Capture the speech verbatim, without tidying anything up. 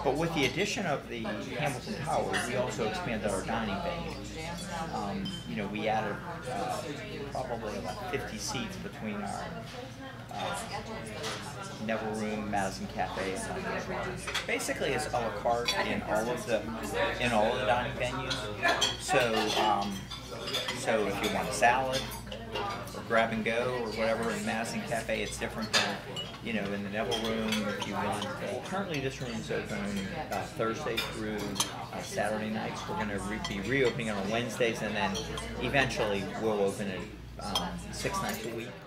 But with the addition of the Hamilton Tower, we also expanded our dining venue. Um, you know, we added uh, probably about fifty seats between our uh, Neville Room, Madison Cafe, and London's Room. Basically, it's a la carte in all of the in all of the dining venues. So, um, so if you want a salad or grab and go or whatever in Madison Cafe, it's different than, you know, in the Neville Room. If you want, uh, currently this room is open uh, Thursday through uh, Saturday nights. We're going to re be reopening it on Wednesdays, and then eventually we'll open it um, six nights a week.